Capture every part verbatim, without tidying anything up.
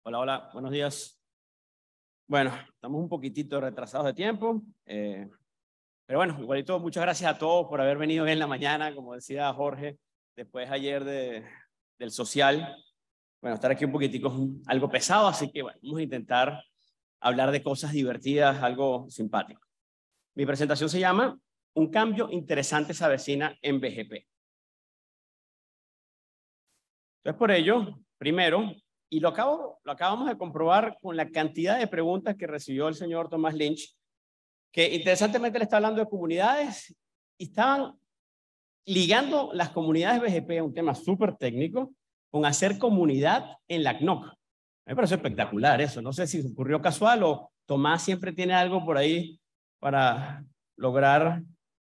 Hola, hola, buenos días. Bueno, estamos un poquitito retrasados de tiempo, eh, pero bueno, igualito, muchas gracias a todos por haber venido en la mañana, como decía Jorge, después ayer de, del social. Bueno, estar aquí un poquitico es un- algo pesado, así que bueno, vamos a intentar hablar de cosas divertidas, algo simpático. Mi presentación se llama Un cambio interesante se avecina en B G P. Entonces, por ello, primero, y lo, acabo, lo acabamos de comprobar con la cantidad de preguntas que recibió el señor Thomas Lynch, que interesantemente le está hablando de comunidades y estaban ligando las comunidades B G P a un tema súper técnico con hacer comunidad en la C N O C. Me parece espectacular eso. No sé si ocurrió casual o Tomás siempre tiene algo por ahí para lograr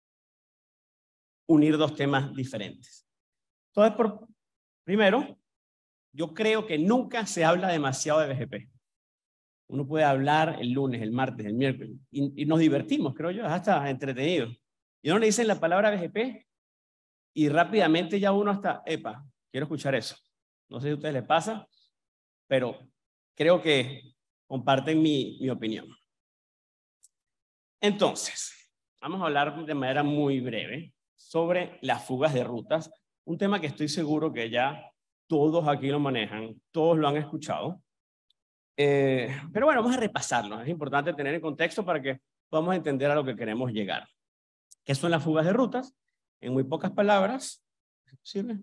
unir dos temas diferentes. Entonces, por, primero, yo creo que nunca se habla demasiado de B G P. Uno puede hablar el lunes, el martes, el miércoles, y, y nos divertimos, creo yo, es hasta entretenido. Y uno le dicen la palabra B G P y rápidamente ya uno hasta, epa, quiero escuchar eso. No sé si a ustedes les pasa, pero creo que comparten mi, mi opinión. Entonces, vamos a hablar de manera muy breve sobre las fugas de rutas, un tema que estoy seguro que ya todos aquí lo manejan, todos lo han escuchado. Eh, pero bueno, vamos a repasarlo. Es importante tener en contexto para que podamos entender a lo que queremos llegar. ¿Qué son las fugas de rutas? En muy pocas palabras, ¿es posible?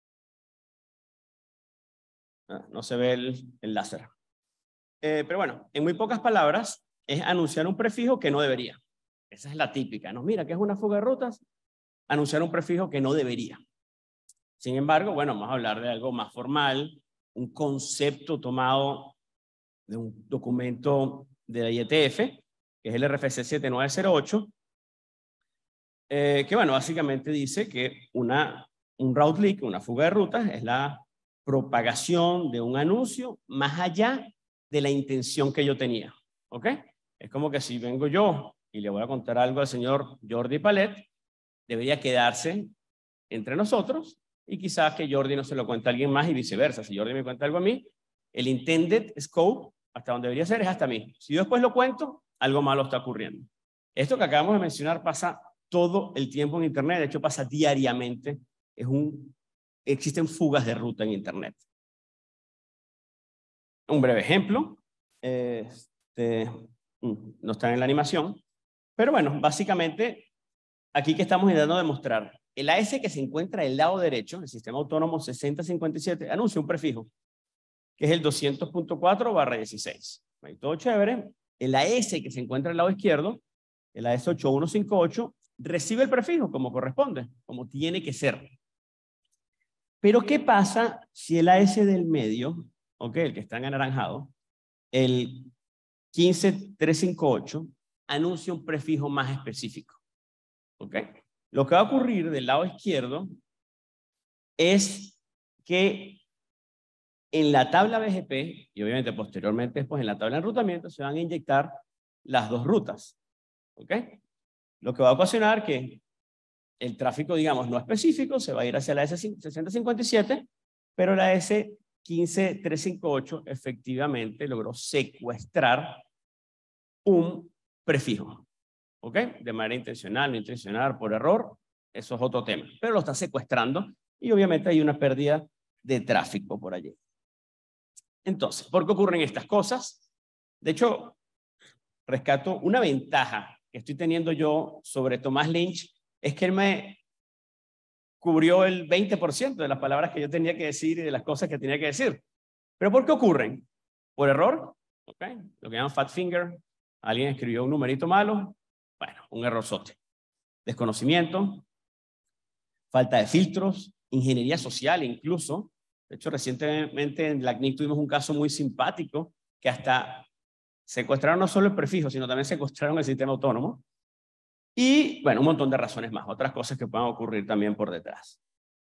Ah, no se ve el, el láser. Eh, pero bueno, en muy pocas palabras, es anunciar un prefijo que no debería. Esa es la típica, ¿no? Mira, ¿qué es una fuga de rutas? Anunciar un prefijo que no debería. Sin embargo, bueno, vamos a hablar de algo más formal, un concepto tomado de un documento de la I E T F, que es el R F C siete nueve cero ocho, eh, que bueno, básicamente dice que una, un route leak, una fuga de rutas, es la propagación de un anuncio más allá de la intención que yo tenía, ¿ok? Es como que si vengo yo y le voy a contar algo al señor Jordi Palet, debería quedarse entre nosotros y quizás que Jordi no se lo cuente a alguien más y viceversa. Si Jordi me cuenta algo a mí, el intended scope, hasta donde debería ser, es hasta mí. Si yo después lo cuento, algo malo está ocurriendo. Esto que acabamos de mencionar pasa todo el tiempo en Internet, de hecho pasa diariamente. Es un, existen fugas de ruta en Internet. Un breve ejemplo, este, no está en la animación, pero bueno, básicamente aquí que estamos intentando demostrar, el A S que se encuentra del lado derecho, el sistema autónomo sesenta cincuenta y siete, anuncia un prefijo, que es el doscientos punto cuatro barra dieciséis. Ahí todo chévere. El A S que se encuentra del lado izquierdo, el A S ocho uno cinco ocho, recibe el prefijo como corresponde, como tiene que ser. Pero ¿qué pasa si el A S del medio, ok, el que está en anaranjado, el quince trescientos cincuenta y ocho, anuncia un prefijo más específico? ¿Ok? Lo que va a ocurrir del lado izquierdo es que en la tabla B G P, y obviamente posteriormente después en la tabla de enrutamiento, se van a inyectar las dos rutas. ¿Ok? Lo que va a ocasionar que el tráfico, digamos, no específico se va a ir hacia la S sesenta cincuenta y siete, pero la S quince trescientos cincuenta y ocho efectivamente logró secuestrar un prefijo. ¿Ok? De manera intencional, no intencional, por error, eso es otro tema. Pero lo está secuestrando y obviamente hay una pérdida de tráfico por allí. Entonces, ¿por qué ocurren estas cosas? De hecho, rescato una ventaja que estoy teniendo yo sobre Tomás Lynch, es que él me cubrió el veinte por ciento de las palabras que yo tenía que decir y de las cosas que tenía que decir. ¿Pero por qué ocurren? ¿Por error? ¿Okay? Lo que llaman fat finger. Alguien escribió un numerito malo. Bueno, un errorzote. Desconocimiento, falta de filtros, ingeniería social incluso. De hecho, recientemente en la C N I C tuvimos un caso muy simpático que hasta secuestraron no solo el prefijo, sino también secuestraron el sistema autónomo. Y, bueno, un montón de razones más, otras cosas que puedan ocurrir también por detrás.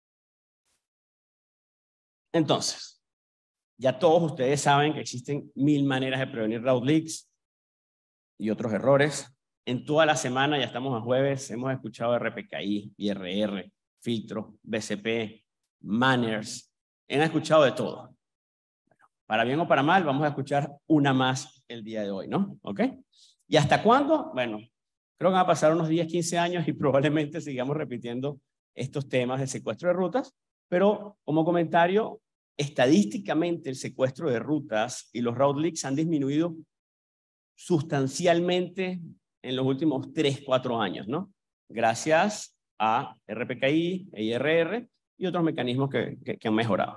Entonces, ya todos ustedes saben que existen mil maneras de prevenir route leaks y otros errores. En toda la semana, ya estamos a jueves, hemos escuchado R P K I, I R R, filtros, B C P, manners. Han escuchado de todo. Para bien o para mal, vamos a escuchar una más el día de hoy, ¿no? ¿Ok? ¿Y hasta cuándo? Bueno, creo que van a pasar unos diez, quince años y probablemente sigamos repitiendo estos temas de secuestro de rutas, pero como comentario, estadísticamente el secuestro de rutas y los route leaks han disminuido sustancialmente en los últimos tres, cuatro años, ¿no? Gracias a R P K I, E I R R y otros mecanismos que, que, que han mejorado.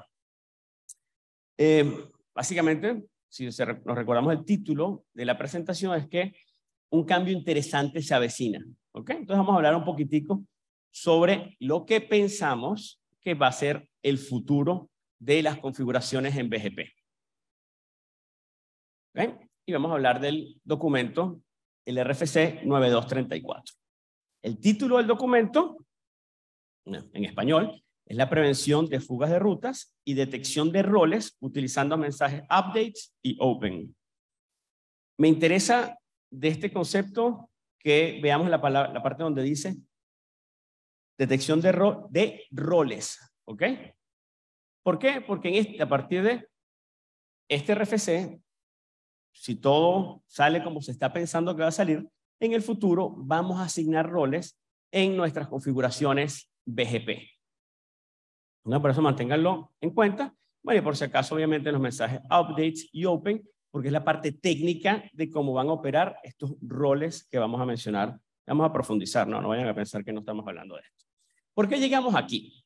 Eh, básicamente, si se, nos recordamos el título de la presentación, es que un cambio interesante se avecina. ¿Ok? Entonces vamos a hablar un poquitico sobre lo que pensamos que va a ser el futuro de las configuraciones en B G P. ¿Ok? Y vamos a hablar del documento, el R F C nueve dos tres cuatro. El título del documento, en español, es la prevención de fugas de rutas y detección de roles utilizando mensajes updates y open. Me interesa de este concepto que veamos la, palabra, la parte donde dice detección de, ro de roles. ¿Ok? ¿Por qué? Porque en este, a partir de este R F C, si todo sale como se está pensando que va a salir, en el futuro vamos a asignar roles en nuestras configuraciones B G P. ¿No? Por eso manténganlo en cuenta. Bueno, y por si acaso, obviamente, los mensajes updates y open, porque es la parte técnica de cómo van a operar estos roles que vamos a mencionar. Vamos a profundizar, no, no vayan a pensar que no estamos hablando de esto. ¿Por qué llegamos aquí?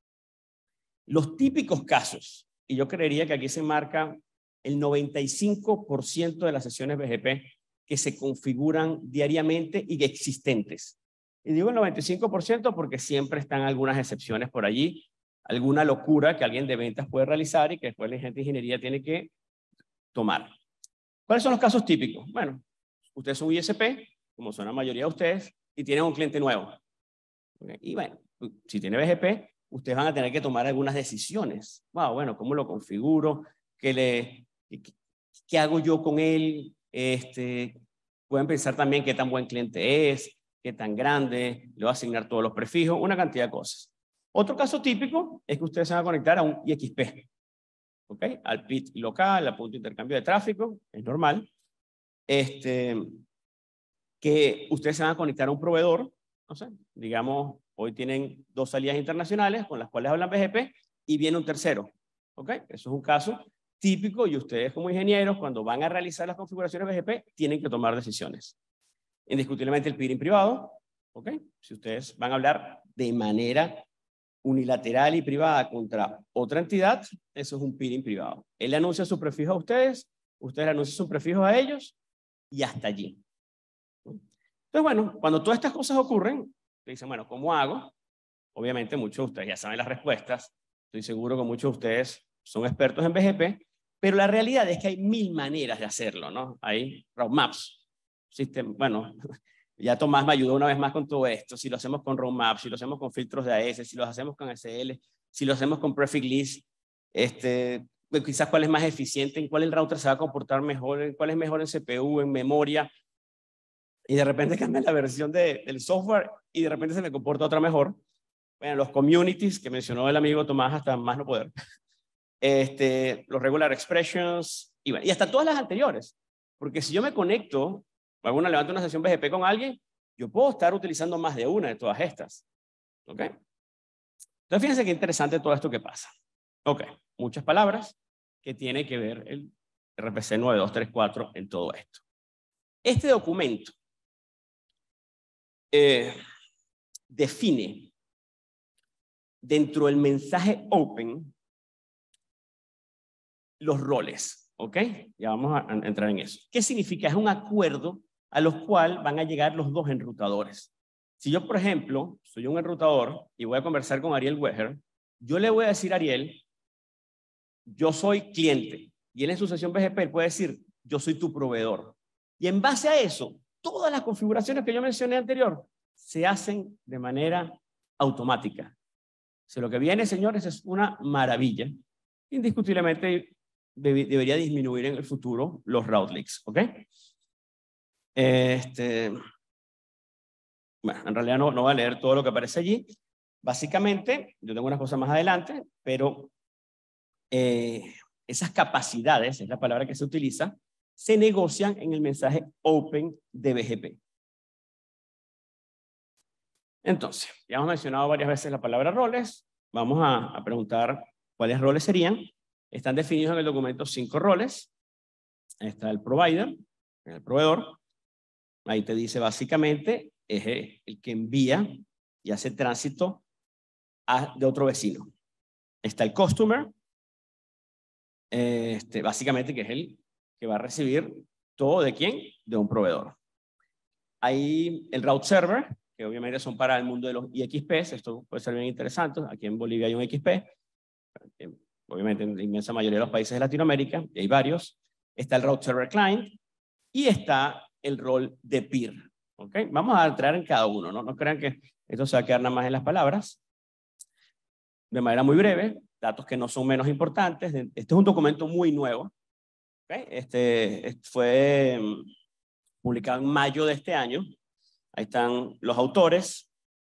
Los típicos casos, y yo creería que aquí se marca el noventa y cinco por ciento de las sesiones B G P que se configuran diariamente y existentes. Y digo el noventa y cinco por ciento porque siempre están algunas excepciones por allí, alguna locura que alguien de ventas puede realizar y que después la gente de ingeniería tiene que tomar. ¿Cuáles son los casos típicos? Bueno, ustedes son un I S P, como son la mayoría de ustedes, y tienen un cliente nuevo. Y bueno, si tiene B G P, ustedes van a tener que tomar algunas decisiones. Wow, bueno, ¿cómo lo configuro? ¿Qué, le, qué, qué hago yo con él? Este, pueden pensar también qué tan buen cliente es, qué tan grande, le voy a asignar todos los prefijos, una cantidad de cosas. Otro caso típico es que ustedes se van a conectar a un I X P, ¿ok? Al P I T local, al punto de intercambio de tráfico, es normal. Este, que ustedes se van a conectar a un proveedor, no sé, digamos, hoy tienen dos salidas internacionales con las cuales hablan B G P y viene un tercero, ¿ok? Eso es un caso típico y ustedes como ingenieros, cuando van a realizar las configuraciones B G P, tienen que tomar decisiones. Indiscutiblemente el peering privado, ¿ok? Si ustedes van a hablar de manera unilateral y privada contra otra entidad, eso es un peering privado. Él le anuncia su prefijo a ustedes, ustedes le anuncian su prefijo a ellos y hasta allí. Entonces, bueno, cuando todas estas cosas ocurren, te dicen, bueno, ¿cómo hago? Obviamente muchos de ustedes ya saben las respuestas, estoy seguro que muchos de ustedes son expertos en B G P, pero la realidad es que hay mil maneras de hacerlo, ¿no? Hay roadmaps, system, bueno, ya Tomás me ayudó una vez más con todo esto, si lo hacemos con roadmaps, si lo hacemos con filtros de A S, si lo hacemos con S L, si lo hacemos con prefix list, este, pues quizás cuál es más eficiente, en cuál el router se va a comportar mejor, en cuál es mejor en C P U, en memoria, y de repente cambia la versión de, del software y de repente se me comporta otra mejor. Bueno, los communities que mencionó el amigo Tomás hasta más no poder. Este, los regular expressions y, bueno, y hasta todas las anteriores. Porque si yo me conecto, o alguna levanto una sesión B G P con alguien, yo puedo estar utilizando más de una de todas estas. ¿Ok? Entonces fíjense qué interesante todo esto que pasa. Ok, muchas palabras que tiene que ver el R F C nueve dos tres cuatro en todo esto. Este documento eh, define dentro del mensaje open los roles, ¿ok? Ya vamos a entrar en eso. ¿Qué significa? Es un acuerdo a los cuales van a llegar los dos enrutadores. Si yo, por ejemplo, soy un enrutador y voy a conversar con Ariel Weger, yo le voy a decir a Ariel, yo soy cliente, y él en su sesión B G P puede decir, yo soy tu proveedor. Y en base a eso, todas las configuraciones que yo mencioné anterior se hacen de manera automática. Si lo que viene, señores, es una maravilla. Indiscutiblemente debería disminuir en el futuro los route leaks, ¿ok? Este, bueno, en realidad no, no voy a leer todo lo que aparece allí. Básicamente, yo tengo unas cosas más adelante, pero eh, esas capacidades, es la palabra que se utiliza, se negocian en el mensaje open de B G P. Entonces, ya hemos mencionado varias veces la palabra roles. Vamos a, a preguntar cuáles roles serían. Están definidos en el documento cinco roles. Ahí está el provider, el proveedor. Ahí te dice básicamente, es el que envía y hace tránsito a, de otro vecino. Está el customer, este, básicamente que es el que va a recibir todo de quién, de un proveedor. Hay el route server, que obviamente son para el mundo de los I X Ps. Esto puede ser bien interesante. Aquí en Bolivia hay un X P, obviamente en la inmensa mayoría de los países de Latinoamérica, y hay varios. Está el route server client y está el rol de peer. ¿Okay? Vamos a entrar en cada uno, ¿no? No crean que esto se va a quedar nada más en las palabras. De manera muy breve, datos que no son menos importantes. Este es un documento muy nuevo. ¿Okay? Este, este fue publicado en mayo de este año. Ahí están los autores.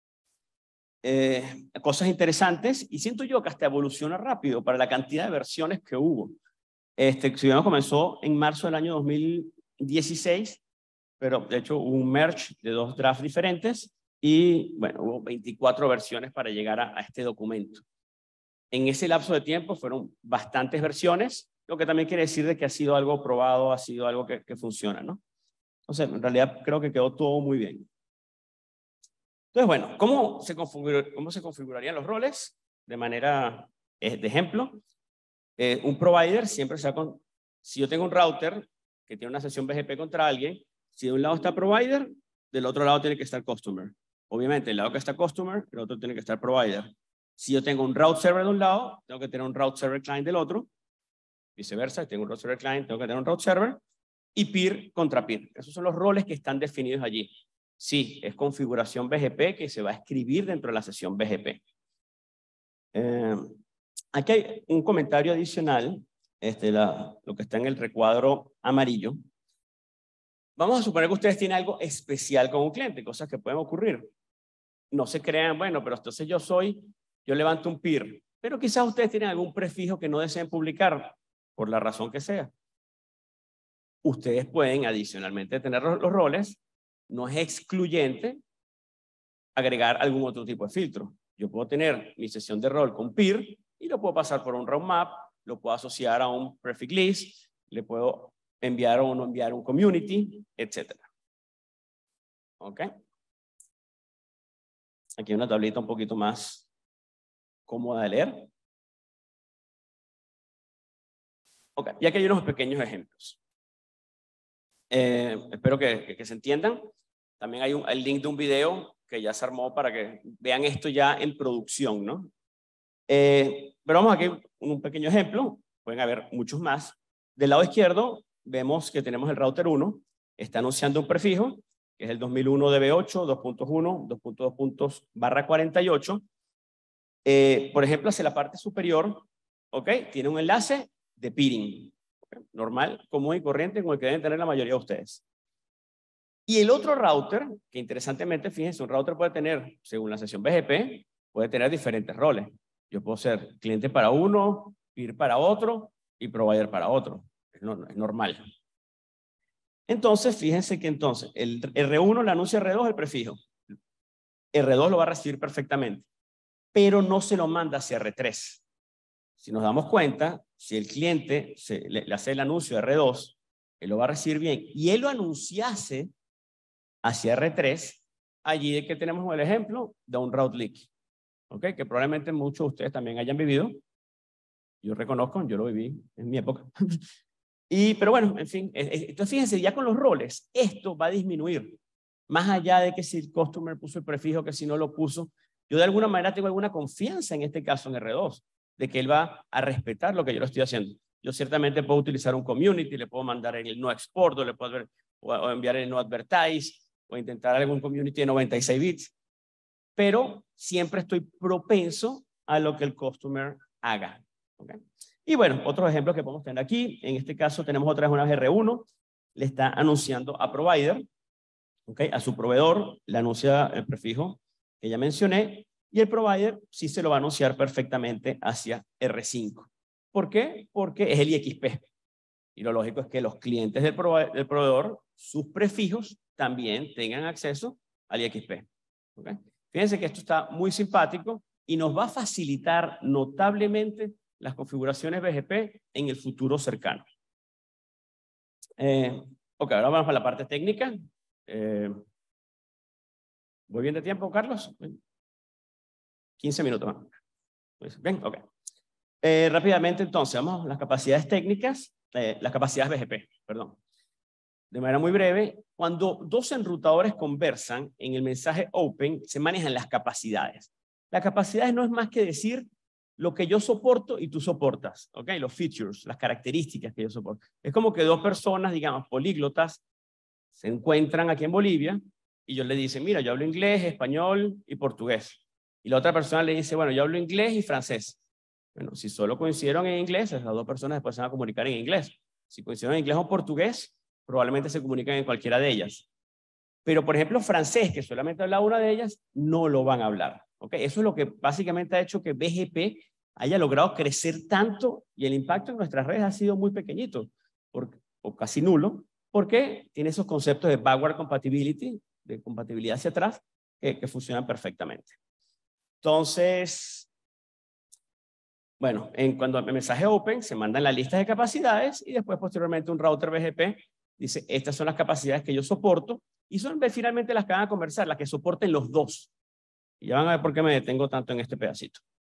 Eh, cosas interesantes. Y siento yo que hasta evoluciona rápido para la cantidad de versiones que hubo. Este, si bien comenzó en marzo del año dos mil dieciséis, pero de hecho hubo un merge de dos drafts diferentes y bueno, hubo veinticuatro versiones para llegar a, a este documento. En ese lapso de tiempo fueron bastantes versiones, lo que también quiere decir de que ha sido algo probado, ha sido algo que, que funciona, ¿no? Entonces, en realidad creo que quedó todo muy bien. Entonces, bueno, ¿cómo se, configura, cómo se configurarían los roles? De manera eh, de ejemplo, eh, un provider siempre se va con, si yo tengo un router que tiene una sesión B G P contra alguien, si de un lado está provider, del otro lado tiene que estar customer. Obviamente, el lado que está customer, el otro tiene que estar provider. Si yo tengo un route server de un lado, tengo que tener un route server client del otro. Viceversa, si tengo un route server client, tengo que tener un route server. Y peer contra peer. Esos son los roles que están definidos allí. Sí, es configuración B G P que se va a escribir dentro de la sesión B G P. Eh, aquí hay un comentario adicional, este, la, lo que está en el recuadro amarillo. Vamos a suponer que ustedes tienen algo especial con un cliente, cosas que pueden ocurrir. No se crean, bueno, pero entonces yo soy, yo levanto un peer, pero quizás ustedes tienen algún prefijo que no deseen publicar, por la razón que sea. Ustedes pueden, adicionalmente tener los, los roles, no es excluyente agregar algún otro tipo de filtro. Yo puedo tener mi sesión de rol con peer y lo puedo pasar por un roadmap, lo puedo asociar a un prefix list, le puedo enviar o no enviar un community, etcétera. ¿Ok? Aquí hay una tablita un poquito más cómoda de leer. Ok, y aquí hay unos pequeños ejemplos. Eh, espero que, que, que se entiendan. También hay un, el link de un video que ya se armó para que vean esto ya en producción, ¿no? Eh, pero vamos aquí un pequeño ejemplo. Pueden haber muchos más. Del lado izquierdo vemos que tenemos el router uno. Está anunciando un prefijo, que es el dos mil uno D B ocho, dos punto uno, dos punto dos barra cuarenta y ocho. Eh, por ejemplo, hacia la parte superior, ¿ok? Tiene un enlace de peering. Normal, común y corriente, como el que deben tener la mayoría de ustedes. Y el otro router, que interesantemente, fíjense, un router puede tener, según la sesión B G P, puede tener diferentes roles. Yo puedo ser cliente para uno, peer para otro y provider para otro. Es, no, es normal. Entonces, fíjense que entonces el R uno le anuncia a R dos el prefijo. R dos lo va a recibir perfectamente, pero no se lo manda hacia R tres. Si nos damos cuenta, si el cliente se, le, le hace el anuncio a R dos, él lo va a recibir bien, y él lo anunciase hacia R tres, allí es que tenemos el ejemplo de un route leak, ¿okay? Que probablemente muchos de ustedes también hayan vivido. Yo reconozco, yo lo viví en mi época. y, pero bueno, en fin, entonces fíjense, ya con los roles, esto va a disminuir. Más allá de que si el customer puso el prefijo, que si no lo puso, yo de alguna manera tengo alguna confianza en este caso en R dos, de que él va a respetar lo que yo lo estoy haciendo. Yo ciertamente puedo utilizar un community, le puedo mandar el no export, o le puedo ver, o enviar el no advertise, o intentar algún community de noventa y seis bits, pero siempre estoy propenso a lo que el customer haga. ¿Okay? Y bueno, otros ejemplos que podemos tener aquí, en este caso tenemos otra vez una R uno, le está anunciando a provider, ¿okay? A su proveedor, le anuncia el prefijo que ya mencioné, y el provider sí se lo va a anunciar perfectamente hacia R cinco. ¿Por qué? Porque es el I X P. Y lo lógico es que los clientes del, prove del proveedor, sus prefijos, también tengan acceso al I X P. ¿Okay? Fíjense que esto está muy simpático y nos va a facilitar notablemente las configuraciones B G P en el futuro cercano. Eh, ok, ahora vamos a la parte técnica. Eh, ¿Voy bien de tiempo, Carlos? quince minutos más. Bien, ok. Eh, rápidamente, entonces, vamos a las capacidades técnicas, eh, las capacidades B G P, perdón. De manera muy breve, cuando dos enrutadores conversan en el mensaje open, se manejan las capacidades. Las capacidades no es más que decir lo que yo soporto y tú soportas, ¿ok? Los features, las características que yo soporto. Es como que dos personas, digamos, políglotas, se encuentran aquí en Bolivia y yo le dice, mira, yo hablo inglés, español y portugués. Y la otra persona le dice, bueno, yo hablo inglés y francés. Bueno, si solo coincidieron en inglés, esas dos personas después se van a comunicar en inglés. Si coincidieron en inglés o portugués, probablemente se comunican en cualquiera de ellas. Pero, por ejemplo, francés, que solamente habla una de ellas, no lo van a hablar. ¿Okay? Eso es lo que básicamente ha hecho que B G P haya logrado crecer tanto y el impacto en nuestras redes ha sido muy pequeñito, por, o casi nulo, porque tiene esos conceptos de backward compatibility, de compatibilidad hacia atrás, que, que funcionan perfectamente. Entonces, bueno, en cuando el mensaje open se mandan la lista de capacidades y después posteriormente un router B G P dice, estas son las capacidades que yo soporto y son finalmente las que van a conversar, las que soporten los dos. Y ya van a ver por qué me detengo tanto en este pedacito.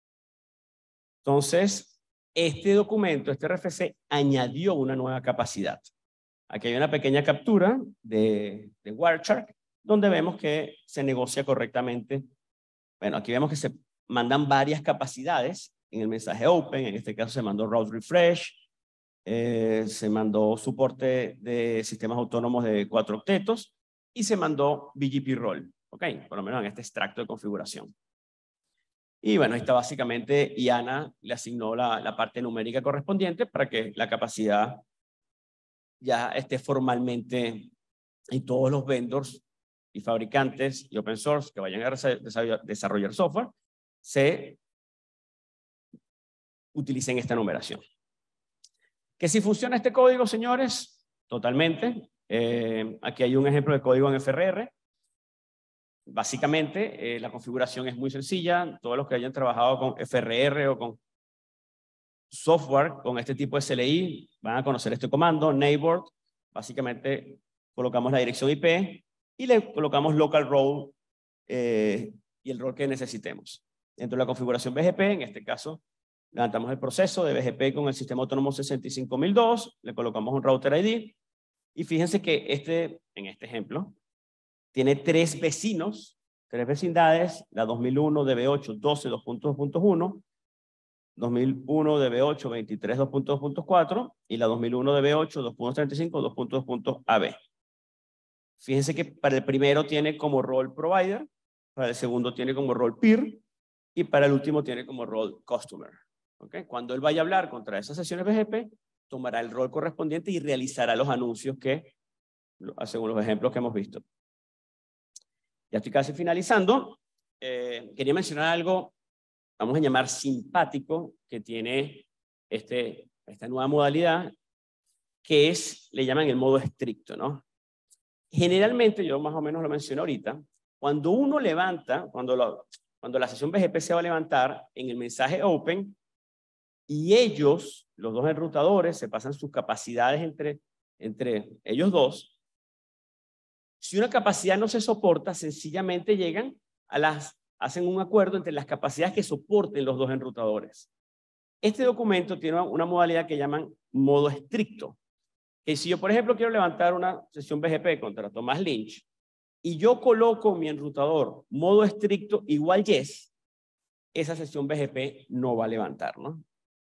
Entonces, este documento, este R F C, añadió una nueva capacidad. Aquí hay una pequeña captura de, de Wireshark, donde vemos que se negocia correctamente. Bueno, aquí vemos que se mandan varias capacidades en el mensaje open. En este caso se mandó route refresh, eh, se mandó soporte de sistemas autónomos de cuatro octetos y se mandó B G P role. Ok, por lo menos en este extracto de configuración. Y bueno, ahí está básicamente, y Ana le asignó la, la parte numérica correspondiente para que la capacidad ya esté formalmente en todos los vendors y fabricantes y open source que vayan a desarrollar software, se utilicen esta numeración. ¿Que si funciona este código, señores? Totalmente. Eh, aquí hay un ejemplo de código en F R R. Básicamente, eh, la configuración es muy sencilla. Todos los que hayan trabajado con F R R o con software con este tipo de S L I van a conocer este comando, neighbor. Básicamente, colocamos la dirección I P y le colocamos local role eh, y el rol que necesitemos. Dentro de la configuración B G P, en este caso, levantamos el proceso de B G P con el sistema autónomo sesenta y cinco mil dos, le colocamos un router I D y fíjense que este, en este ejemplo, tiene tres vecinos, tres vecindades, la dos mil uno D B ocho doce dos punto dos punto uno, dos mil uno D B ocho veintitrés dos punto dos punto cuatro y la dos mil uno D B ocho dos punto treinta y cinco dos punto dos punto A B. Fíjense que para el primero tiene como role provider, para el segundo tiene como role peer y para el último tiene como role customer. ¿Okay? Cuando él vaya a hablar contra esas sesiones B G P, tomará el rol correspondiente y realizará los anuncios que, según los ejemplos que hemos visto. Ya estoy casi finalizando. Eh, quería mencionar algo, vamos a llamar simpático, que tiene este, esta nueva modalidad, que es, le llaman el modo estricto, ¿no? Generalmente, yo más o menos lo mencioné ahorita, cuando uno levanta, cuando, lo, cuando la sesión B G P se va a levantar en el mensaje open, y ellos, los dos enrutadores, se pasan sus capacidades entre, entre ellos dos. Si una capacidad no se soporta, sencillamente llegan a las, hacen un acuerdo entre las capacidades que soporten los dos enrutadores. Este documento tiene una modalidad que llaman modo estricto. Que si yo, por ejemplo, quiero levantar una sesión B G P contra Tomás Lynch y yo coloco mi enrutador modo estricto igual yes, esa sesión B G P no va a levantar, ¿no?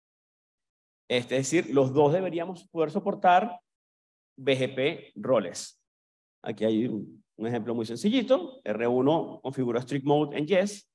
Es decir, los dos deberíamos poder soportar B G P roles. Aquí hay un, un ejemplo muy sencillito. R uno configura strict mode en yes.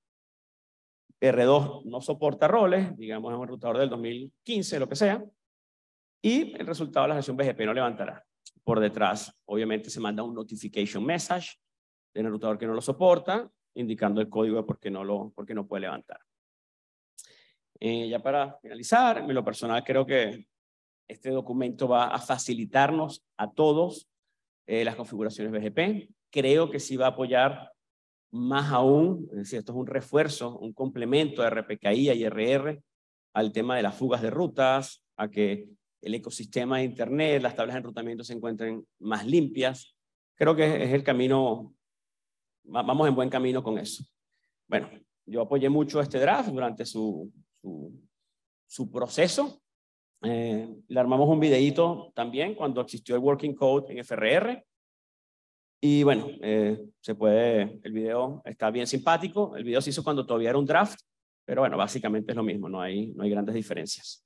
R dos no soporta roles, digamos en un enrutador del dos mil quince, lo que sea. Y el resultado de la sesión B G P no levantará. Por detrás, obviamente, se manda un notification message del enrutador que no lo soporta, indicando el código de por qué no, lo, por qué no puede levantar. Eh, ya para finalizar, en lo personal creo que este documento va a facilitarnos a todos eh, las configuraciones B G P. Creo que sí va a apoyar más aún, es decir, esto es un refuerzo, un complemento de R P K I y R R al tema de las fugas de rutas, a que el ecosistema de Internet, las tablas de enrutamiento se encuentren más limpias. Creo que es el camino, vamos en buen camino con eso. Bueno, yo apoyé mucho este draft durante su, su, su proceso. Eh, le armamos un videíto también cuando existió el Working Code en F R R. Y bueno, eh, se puede, el video está bien simpático. El video se hizo cuando todavía era un draft, pero bueno, básicamente es lo mismo, no hay, no hay grandes diferencias.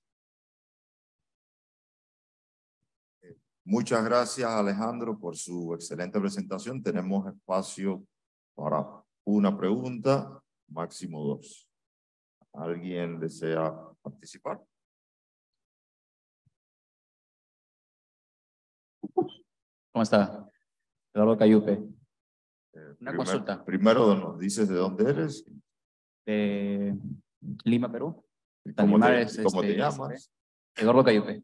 Muchas gracias, Alejandro, por su excelente presentación. Tenemos espacio para una pregunta, máximo dos. ¿Alguien desea participar? ¿Cómo está? Eduardo Cayupe. Eh, Una primer, consulta. Primero nos dices de dónde eres. De Lima, Perú. ¿Y cómo te, Animales, cómo te este, llamas? Eduardo Cayupe.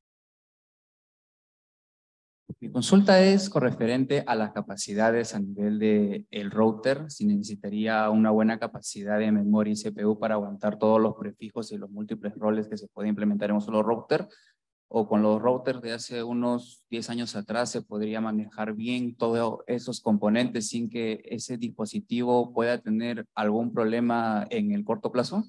Mi consulta es con referente a las capacidades a nivel del el router, si necesitaría una buena capacidad de memoria y C P U para aguantar todos los prefijos y los múltiples roles que se puede implementar en un solo router, o con los routers de hace unos diez años atrás se podría manejar bien todos esos componentes sin que ese dispositivo pueda tener algún problema en el corto plazo.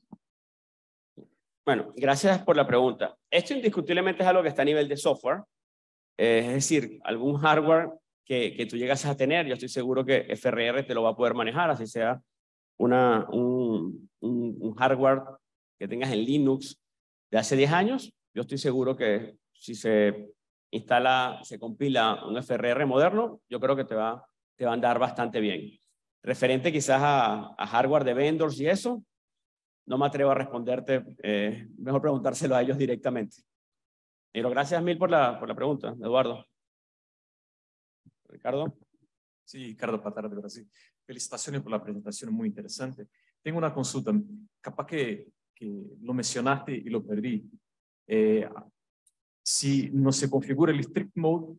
Bueno, gracias por la pregunta. Esto indiscutiblemente es algo que está a nivel de software. Eh, es decir, algún hardware que, que tú llegas a tener, yo estoy seguro que F R R te lo va a poder manejar, así sea una, un, un, un hardware que tengas en Linux de hace diez años, yo estoy seguro que si se instala, se compila un F R R moderno, yo creo que te va, te va a andar bastante bien. Referente quizás a, a hardware de vendors y eso, no me atrevo a responderte, eh, mejor preguntárselo a ellos directamente. Pero gracias mil por la, por la pregunta, Eduardo. Ricardo. Sí, Ricardo Patara de Brasil. Felicitaciones por la presentación, muy interesante. Tengo una consulta, capaz que, que lo mencionaste y lo perdí. Eh, si no se configura el strict mode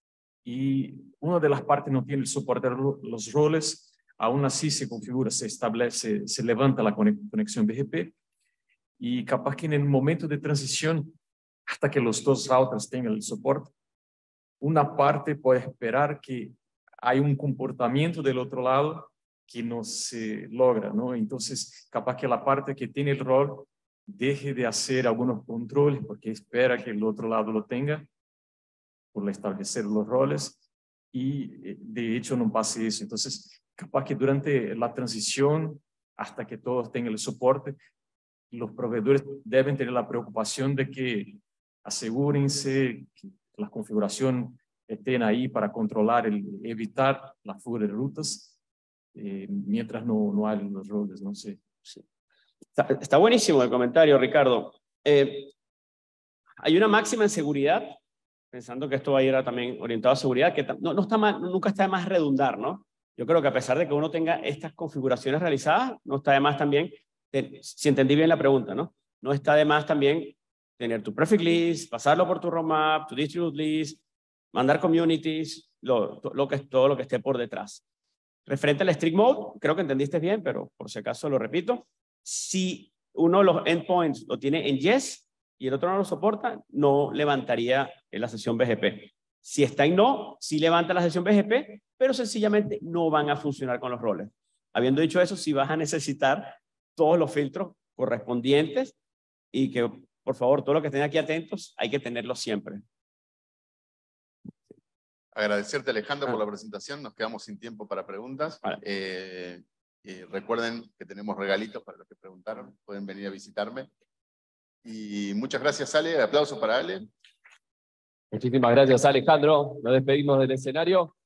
y una de las partes no tiene el soporte de los roles, aún así se configura, se establece, se levanta la conexión B G P y capaz que en el momento de transición, hasta que los dos routers tengan el soporte, una parte puede esperar que hay un comportamiento del otro lado que no se logra, ¿no? Entonces, capaz que la parte que tiene el rol deje de hacer algunos controles porque espera que el otro lado lo tenga por establecer los roles y de hecho no pase eso. Entonces, capaz que durante la transición, hasta que todos tengan el soporte, los proveedores deben tener la preocupación de que asegúrense que la configuración estén ahí para controlar, el, evitar la fuga de rutas, eh, mientras no, no hay los roles, no sé. Sí. Está, está buenísimo el comentario, Ricardo. Eh, hay una máxima en seguridad, pensando que esto va a ir a también orientado a seguridad, que no, no está mal, nunca está de más redundar, ¿no? Yo creo que a pesar de que uno tenga estas configuraciones realizadas, no está de más también, eh, si entendí bien la pregunta, ¿no? No está de más también tener tu prefix list, pasarlo por tu roadmap, tu distribute list, mandar communities, lo, lo que, todo lo que esté por detrás. Referente al strict mode, creo que entendiste bien, pero por si acaso lo repito. Si uno de los endpoints lo tiene en yes y el otro no lo soporta, no levantaría la sesión B G P. Si está en no, sí levanta la sesión B G P, pero sencillamente no van a funcionar con los roles. Habiendo dicho eso, sí vas a necesitar todos los filtros correspondientes y que, por favor, todos los que estén aquí atentos, hay que tenerlos siempre. Agradecerte, Alejandro, ah. por la presentación. Nos quedamos sin tiempo para preguntas. Vale. Eh, eh, recuerden que tenemos regalitos para los que preguntaron. Pueden venir a visitarme. Y muchas gracias, Ale. Aplauso para Ale. Muchísimas gracias, Alejandro. Nos despedimos del escenario.